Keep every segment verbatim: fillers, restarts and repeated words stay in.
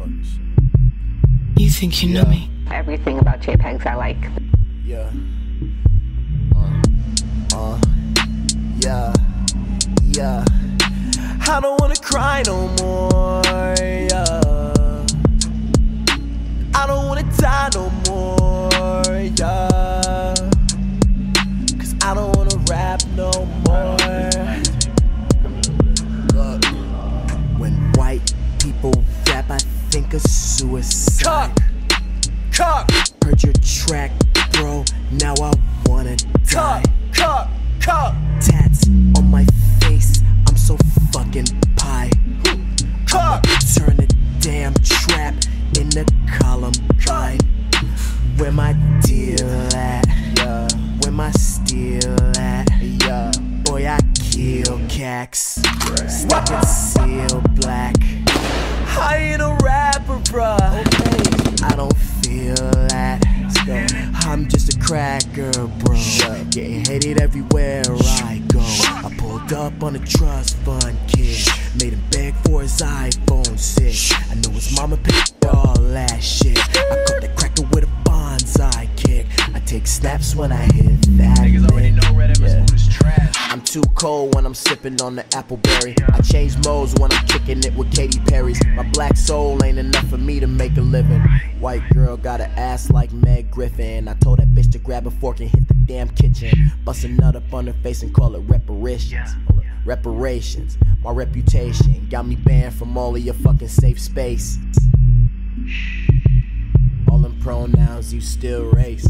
You think you know yeah. me? Everything about JPEGs I like. Yeah. Uh, uh, yeah, yeah. I don't wanna cry no more, yeah. I don't wanna die no more, yeah. Cause I don't wanna rap no more. Look, when white people rap, I think of suicide. Cock, cock. Heard your track, bro, now I wanna die. Cock, cock, tats on my face, I'm so fucking pie. Cock, turn the damn trap into Columbine. Where my deal at? Yeah. Where my steel at? Yeah. Boy, I kill cacks. Stuck in seal black. I ain't a rapper, bruh. Okay. I don't feel that. I'm just a cracker, bro. Getting hated everywhere I go. I pulled up on a trust fund kid. Made him beg for his iPhone six. I know his mama picked all that shit. I cut the cracker with a bonsai kick. I take snaps when I hit that. Niggas already know Red M S food is trash. I'm too cold when I'm sipping on the appleberry. I change modes when I'm kicking it with Katy Perry's. My black soul ain't enough for me to make a living. White girl got an ass like Meg Griffin. I told that bitch to grab a fork and hit the damn kitchen. Bust a nut up on her face and call it reparations. Reparations. My reputation got me banned from all of your fucking safe space. All them pronouns, you still racist.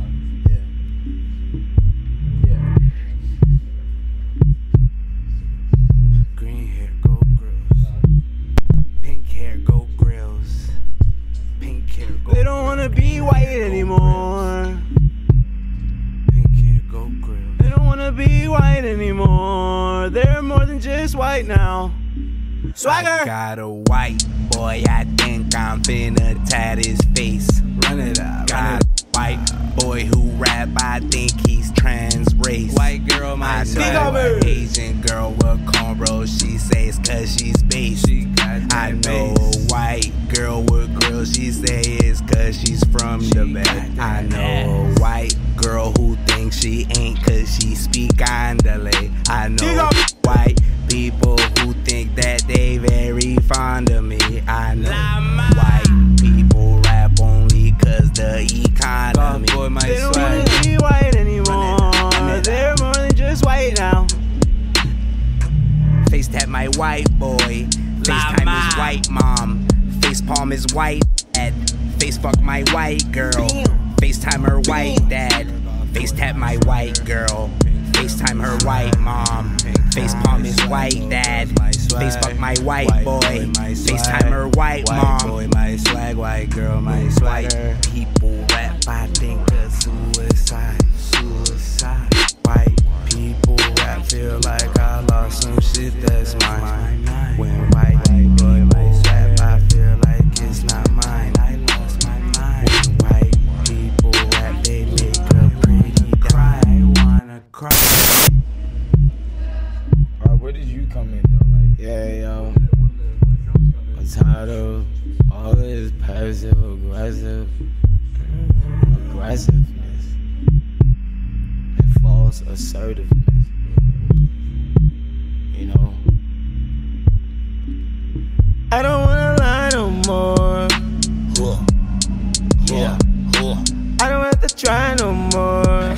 They don't wanna be white anymore. Pink hair, gold grill. They don't wanna be white anymore. They're more than just white now. Swagger! I got a white boy, I think I'm finna tat his face. Run it up. Got a white boy who rap, I think he's trans race. White girl, my I know an Asian girl with cornrows, she says cause she's base. She got I know base. a white girl with grills, she say it's cause she's from She the back. got I know ass. a white girl who thinks she ain't cause she speak andale. I know white people who think that they very fond of me. I know white people rap only cause the economy. Boy, my they don't wanna be white anymore. They're more than just white now. Face tap my white boy. FaceTime his white mom. Face palm his white dad. Face fuck my white girl. FaceTime her white dad. Face tap my white girl. FaceTime her white mom. Face palm his white dad. Face fuck my white boy. FaceTime her white mom. Boy, my swag, white girl, my swagger. White people rap, I think of suicide. Suicide. White people rap, feel like I lost some shit that's mine. When white people rap, I feel like it's not mine. I lost my mind. When white people rap, they make a pretty cry. I wanna cry. Alright, where did you come in though? Like, Yeah, yo. I'm tired of all this passive aggressive aggressiveness and false assertiveness. You know? I don't wanna lie no more. Yeah. I don't have to try no more.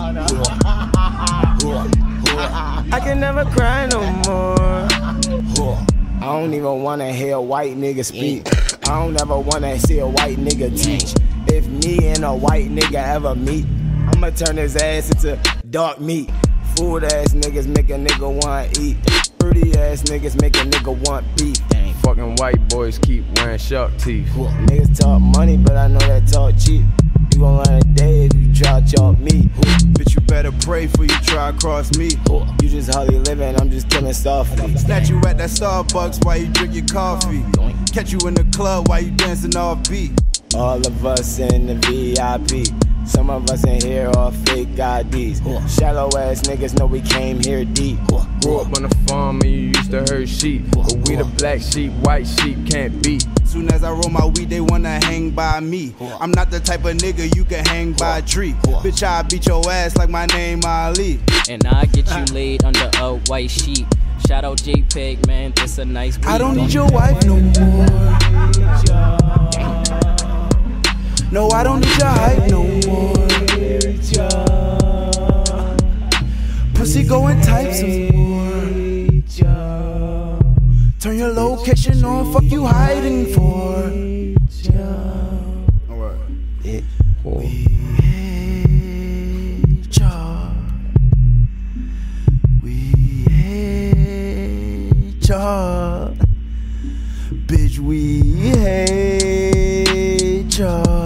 I can never cry no more. I don't even wanna hear a white nigga speak. I don't ever wanna see a white nigga teach. If me and a white nigga ever meet, I'ma turn his ass into dark meat. Food ass niggas make a nigga want eat. Pretty ass niggas make a nigga want beef. fucking white boys keep wearing shark teeth. Niggas talk money, but I know that talk cheap. You gon' learn a day if you try to chalk me. Bitch, you better pray for you try to cross me. You just hardly living, I'm just killing softly. Snatch you at that Starbucks while you drink your coffee. Catch you in the club while you dancing off beat. All of us in the V I P. Some of us in here are fake I Ds. Shallow ass niggas know we came here deep. Grew up on the farm and you used to herd sheep, but we the black sheep, white sheep can't beat. Soon as I roll my weed, they wanna hang by me. I'm not the type of nigga you can hang by a tree. Bitch, I beat your ass like my name Ali. And I get you laid under a white sheet. Shout out JPEG, man, this a nice beat. I don't need your wife no more. No, I don't need your hype no more. Pussy going type some more. Turn your location on, fuck you hiding for. Alright. It, we hate y'all. We hate y'all. Bitch, we hate y'all.